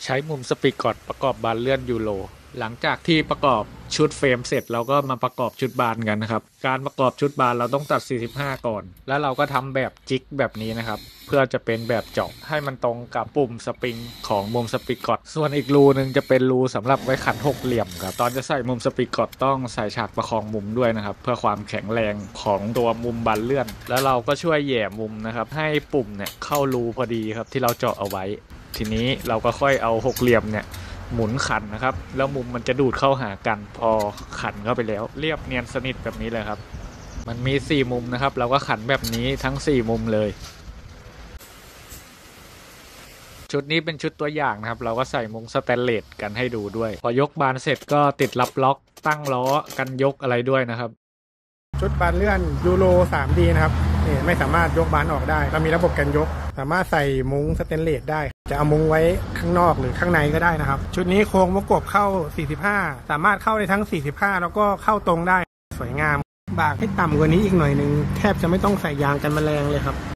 ใช้มุมสปีกกอตประกอบบานเลื่อนยูโรหลังจากที่ประกอบชุดเฟรมเสร็จเราก็มาประกอบชุดบานกันนะครับการประกอบชุดบานเราต้องตัด45ก่อนแล้วเราก็ทำแบบจิกแบบนี้นะครับเพื่อจะเป็นแบบเจาะให้มันตรงกับปุ่มสปริงของมุมสปีกกอตส่วนอีกรูนึงจะเป็นรูสำหรับไว้ขันหกเหลี่ยมครับตอนจะใส่มุมสปีกกอตต้องใส่ฉากประคองมุมด้วยนะครับเพื่อความแข็งแรงของตัวมุมบานเลื่อนแล้วเราก็ช่วยแย่มุมนะครับให้ปุ่มเนี่ยเข้ารูพอดีครับที่เราเจาะเอาไว้ทีนี้เราก็ค่อยเอาหกเหลี่ยมเนี่ยหมุนขันนะครับแล้วมุมมันจะดูดเข้าหากันพอขันเข้าไปแล้วเรียบเนียนสนิทแบบนี้เลยครับมันมี4มุมนะครับเราก็ขันแบบนี้ทั้ง4มุมเลยชุดนี้เป็นชุดตัวอย่างนะครับเราก็ใส่มุ้งสแตนเลสกันให้ดูด้วยพอยกบานเสร็จก็ติดรับล็อกตั้งล้อกันยกอะไรด้วยนะครับชุดบานเลื่อนยูโร 3D นะครับนี่ไม่สามารถยกบานออกได้เรามีระบบกันยกสามารถใส่มุ้งสแตนเลสได้จะเอามุ้งไว้ข้างนอกหรือข้างในก็ได้นะครับชุดนี้โค้งประกบเข้า45สามารถเข้าได้ทั้ง45แล้วก็เข้าตรงได้สวยงามบากให้ต่ำกว่านี้อีกหน่อยนึงแทบจะไม่ต้องใส่ยางกันแมลงเลยครับ